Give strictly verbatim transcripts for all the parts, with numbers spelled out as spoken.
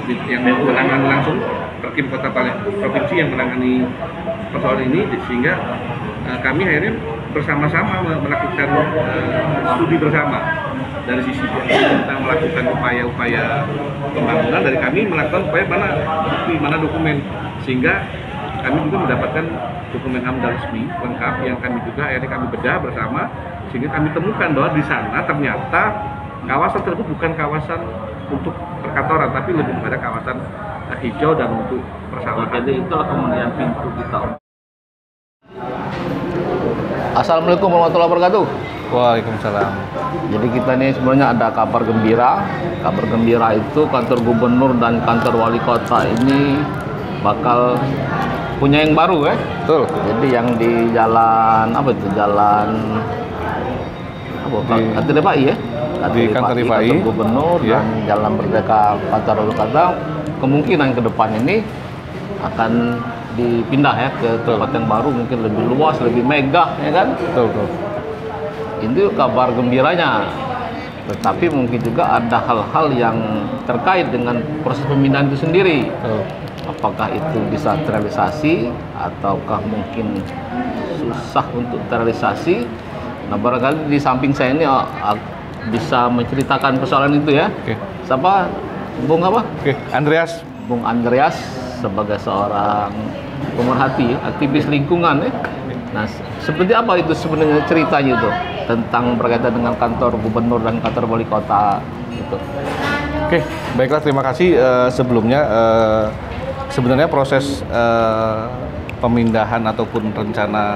yang menangani langsung Perkim Kota Palembang provinsi yang menangani persoalan ini, sehingga uh, kami akhirnya bersama-sama melakukan uh, studi bersama dari sisi kita melakukan upaya-upaya pembangunan, dari kami melakukan upaya mana bukti, mana dokumen, sehingga kami juga mendapatkan dokumen AMDAL resmi lengkap yang kami juga akhirnya kami bedah bersama, sehingga kami temukan bahwa di sana ternyata kawasan tersebut bukan kawasan untuk perkantoran, tapi lebih kepada kawasan uh, hijau dan untuk persawahan. Jadi itulah kemudian pintu kita. Assalamualaikum warahmatullahi wabarakatuh. Waalaikumsalam. Jadi kita ini sebenarnya ada kabar gembira. Kabar gembira itu kantor gubernur dan kantor wali kota ini bakal punya yang baru ya. Betul. Jadi yang di jalan apa itu? Jalan apa? Kantor Rifai ya? Di kantor Rifai, kantor gubernur ya. Dan Jalan Merdeka kantor wali kota kemungkinan ke depan ini akan dipindah ya ke tempat yang baru, mungkin lebih luas, lebih megah ya kan? Betul, betul. Itu kabar gembiranya. Tetapi mungkin juga ada hal-hal yang terkait dengan proses pemindahan itu sendiri. Betul. Apakah itu bisa terrealisasi ataukah mungkin susah untuk terrealisasi? Nah, barangkali di samping saya ini uh, bisa menceritakan persoalan itu ya. Oke. Siapa? Bung apa? Oke, Andreas. Bung Andreas sebagai seorang pemerhati, aktivis lingkungan ya. Nah, seperti apa itu sebenarnya ceritanya itu tentang berkaitan dengan kantor gubernur dan kantor wali kota itu? Oke, baiklah, terima kasih. Uh, sebelumnya uh, sebenarnya proses uh, pemindahan ataupun rencana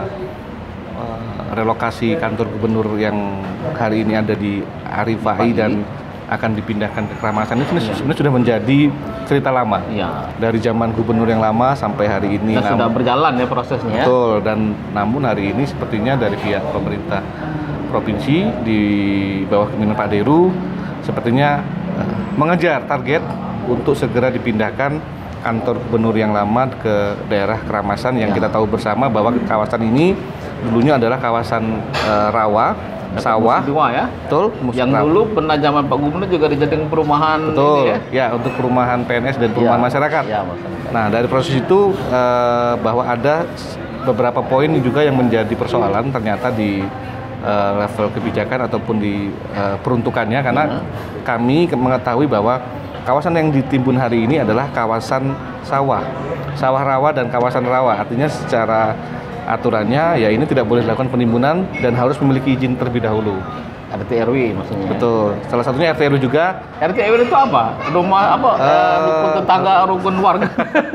uh, relokasi kantor gubernur yang hari ini ada di Rifai dan akan dipindahkan ke Keramasan ini ya. Sebenarnya sudah menjadi cerita lama ya. Dari zaman gubernur yang lama sampai hari ini. Nah, sudah berjalan ya prosesnya. Betul, dan namun hari ini sepertinya dari pihak pemerintah provinsi di bawah kepemimpinan Pak Deru sepertinya uh, mengejar target untuk segera dipindahkan kantor gubernur yang lama ke daerah Keramasan yang ya. Kita tahu bersama bahwa kawasan ini dulunya adalah kawasan uh, rawa, sawah, dua ya, betul. Yang rawa. Dulu pernah zaman Pak Gubernur juga dijadikan perumahan, betul. Ini ya? Ya, untuk perumahan P N S dan perumahan ya. Masyarakat. Ya, masyarakat. Nah, dari proses itu uh, bahwa ada beberapa poin juga yang menjadi persoalan ternyata di uh, level kebijakan ataupun di uh, peruntukannya, karena ya. Kami mengetahui bahwa kawasan yang ditimbun hari ini adalah kawasan sawah, sawah rawa dan kawasan rawa. Artinya secara aturannya ya ini tidak boleh dilakukan penimbunan dan harus memiliki izin terlebih dahulu. R T R W maksudnya. Betul. Salah satunya R T R W juga. R T R W itu apa? Rumah apa? Uh, rukun tetangga, rukun warga.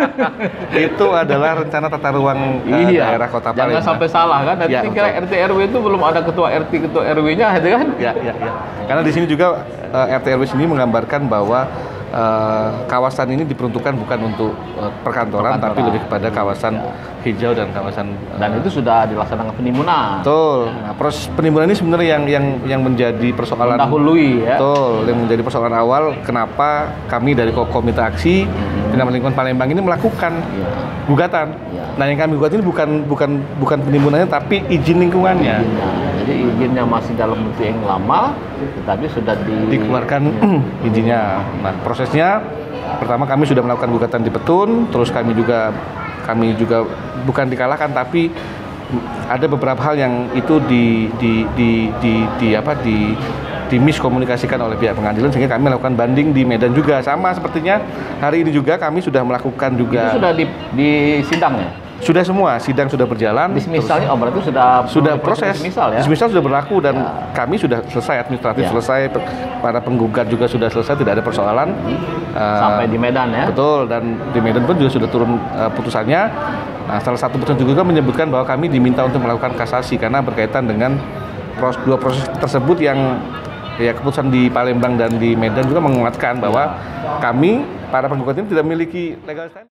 Itu adalah rencana tata ruang uh, iya. daerah Kota Palembang. Jangan sampai salah kan. Nanti ya, kira R T R W itu belum ada ketua R T, ketua R W-nya, gitu kan? Ya, ya, ya. Karena di sini juga uh, R T R W sini menggambarkan bahwa Uh, kawasan ini diperuntukkan bukan untuk uh, perkantoran, perkantoran, tapi lebih kepada kawasan ya. Hijau dan kawasan uh, dan itu sudah dilaksanakan penimbunan. Betul. Nah, proses penimbunan ini sebenarnya yang yang yang menjadi persoalan dahului ya. Betul, yang menjadi persoalan awal kenapa kami dari Komite Aksi Penanaman Lingkungan Palembang ini melakukan ya. Gugatan. Ya. Nah, yang kami gugat ini bukan bukan bukan penimbunannya tapi izin lingkungannya. Izinnya. Jadi izinnya masih dalam bentuk yang lama, tetapi sudah di... dikeluarkan ya. Izinnya. Nah, prosesnya pertama kami sudah melakukan gugatan di Petun, terus kami juga kami juga bukan dikalahkan tapi ada beberapa hal yang itu di di di di, di apa di dimiskomunikasikan oleh pihak pengadilan sehingga kami melakukan banding di Medan juga. Sama sepertinya hari ini juga kami sudah melakukan juga. Itu sudah di, di sidang ya? Sudah semua, sidang sudah berjalan. Dismisalnya, oh berarti sudah sudah proses. Dismisal ya? Dismisal sudah berlaku dan ya. Kami sudah selesai administratif ya. Selesai, para penggugat juga sudah selesai, tidak ada persoalan. Sampai uh, di Medan ya? Betul, dan di Medan pun juga sudah turun uh, putusannya. Nah, salah satu putusan juga menyebutkan bahwa kami diminta untuk melakukan kasasi karena berkaitan dengan pros, dua proses tersebut yang ya keputusan di Palembang dan di Medan juga menguatkan bahwa kami para penggugat ini tidak memiliki legal stand.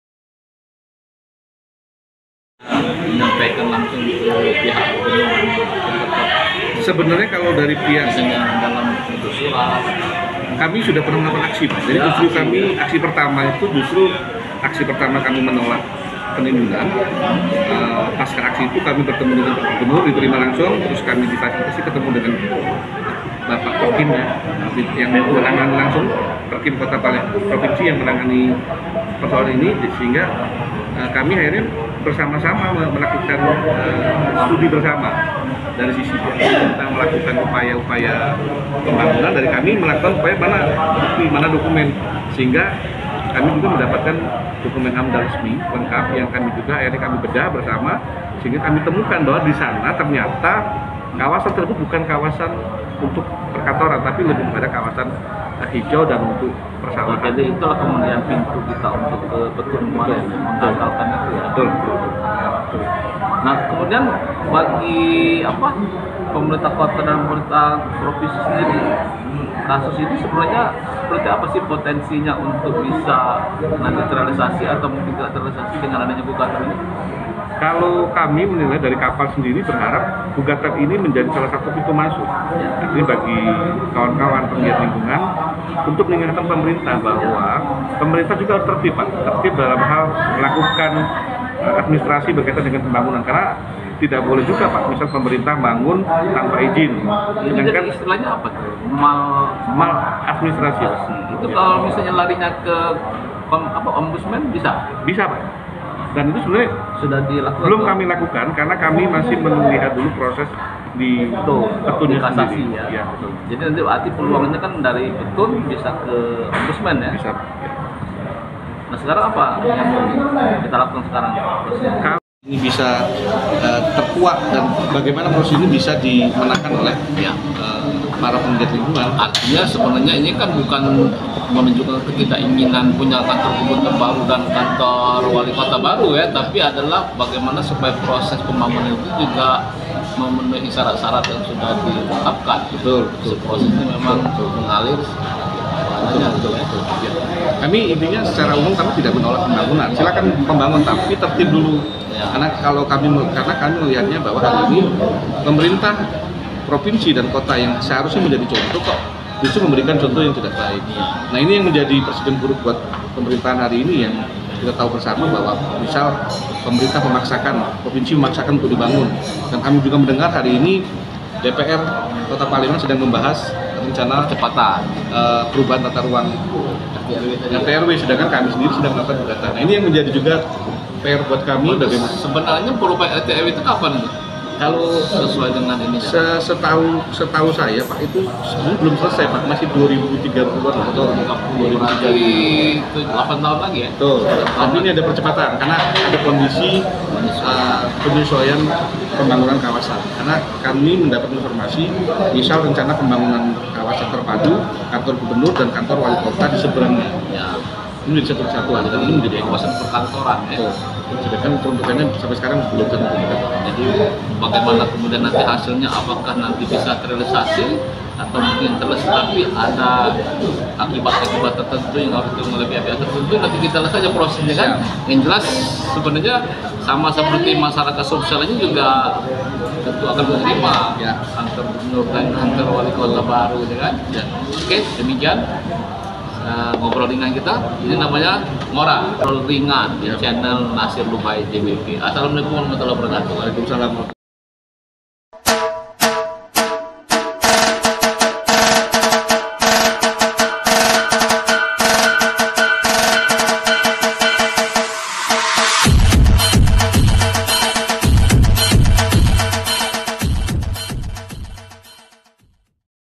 Menyampaikan langsung ke pihak sebenarnya kalau dari pihak dalam bentuk surat kami sudah pernah melakukan aksi, jadi justru kami aksi pertama itu justru aksi pertama kami menolak penindungan. Uh, pasca aksi itu kami bertemu dengan Pak Gubernur, diterima langsung, terus kami difasilitasi ketemu dengan Bapak Perkim ya, yang menangani langsung Perkim Kota Palembang, provinsi yang menangani persoalan ini, sehingga uh, kami akhirnya bersama-sama melakukan uh, studi bersama. Dari sisi kita melakukan upaya-upaya pembangunan, dari kami melakukan upaya mana bukti, mana dokumen, sehingga kami juga mendapatkan dokumen AMDAL resmi lengkap yang kami juga akhirnya kami bedah bersama, sehingga kami temukan bahwa di sana ternyata kawasan tersebut bukan kawasan untuk perkantoran, tapi lebih kepada kawasan hijau dan untuk persawahan. Jadi itulah kemudian pintu kita untuk ke Petun kemarin menggagalkan itu ya. Betul. Nah kemudian bagi apa pemerintah kota dan pemerintah provinsi sendiri, kasus ini sebenarnya seperti apa sih potensinya untuk bisa nanti terrealisasi atau mungkin tidak terrealisasi dengan adanya gugatan ini? Kalau kami menilai dari kapal sendiri berharap gugatan ini menjadi salah satu pintu masuk. Jadi bagi kawan-kawan penggiat lingkungan untuk mengingatkan pemerintah bahwa pemerintah juga harus tertib, Pak. Tertib dalam hal melakukan administrasi berkaitan dengan pembangunan, karena tidak boleh juga Pak, misal pemerintah bangun tanpa izin. Sedangkan istilahnya apa tuh? Mal mal administrasi. Pak. Itu kalau misalnya larinya ke om, apa ombudsman bisa? Bisa Pak. Dan itu sebenarnya Sudah dilakukan? belum kami lakukan karena kami masih melihat dulu proses di Petun di kasasi sendiri. ya. Ya, betul. Jadi nanti arti peluangnya kan dari Petun bisa ke ombudsman ya. Bisa. Ya. Nah sekarang apa yang mau kita lakukan sekarang? Kalau ini bisa uh, terkuat dan bagaimana proses ini bisa dimenangkan oleh Ya. uh, para penggiat lingkungan. Artinya sebenarnya ini kan bukan menunjukkan keinginan punya kantor gubernur baru dan kantor wali kota baru ya, tapi adalah bagaimana supaya proses pembangunan itu juga memenuhi syarat-syarat yang sudah ditetapkan. Betul, betul. Proses ini memang Betul, betul. mengalir. Betul, betul, betul. Ya. Kami intinya secara umum kami tidak menolak pembangunan. Silakan membangun tapi tertib dulu. Ya. Karena kalau kami karena kami melihatnya bahwa hari ini pemerintah provinsi dan kota yang seharusnya menjadi contoh kok justru memberikan contoh yang tidak baik. Nah ini yang menjadi presiden buruk buat pemerintahan hari ini, yang kita tahu bersama bahwa misal pemerintah memaksakan, provinsi memaksakan untuk dibangun, dan kami juga mendengar hari ini D P R Kota Palembang sedang membahas rencana Percepatan uh, perubahan tata ruang R T R W, sedangkan kami sendiri sedang melakukan gugatan. Nah ini yang menjadi juga P R buat kami. Bagaimana? Sebenarnya perubahan R T R W itu kapan itu? Kalau Sesuai dengan ini ya? se- setahu setahu saya Pak, itu sebenarnya belum selesai Pak, masih dua ribu tiga puluh-an atau dua ribu tiga puluh. Berarti delapan tahun lagi ya? Betul. Tapi ini ada percepatan karena ada kondisi uh, penyesuaian pembangunan kawasan. Karena kami mendapat informasi, misal rencana pembangunan kawasan terpadu, kantor gubernur dan kantor wali kota di seberangnya. Ya. Ini menjadi satu kesatuan, dan ini menjadi Kawasan perkantoran ya. Betul. Sedangkan peruntukannya sampai sekarang belum tentukan. Jadi bagaimana kemudian nanti hasilnya, apakah nanti bisa terrealisasi atau mungkin terrealisasi tapi ada akibat-akibat tertentu yang harus ditanggung oleh pihak-pihak tertentu, nanti kita lihat saja prosesnya kan. Yang jelas sebenarnya sama seperti masyarakat sosialnya juga tentu akan menerima ya kantor gubernur dan kantor wali kota baru ya kan. Ya. Oke, demikian Uh, ngobrol ringan kita, ini namanya Ngora, ngobrol ringan di channel Nasir Lubai J B P. Assalamualaikum warahmatullahi wabarakatuh. Waalaikumsalam.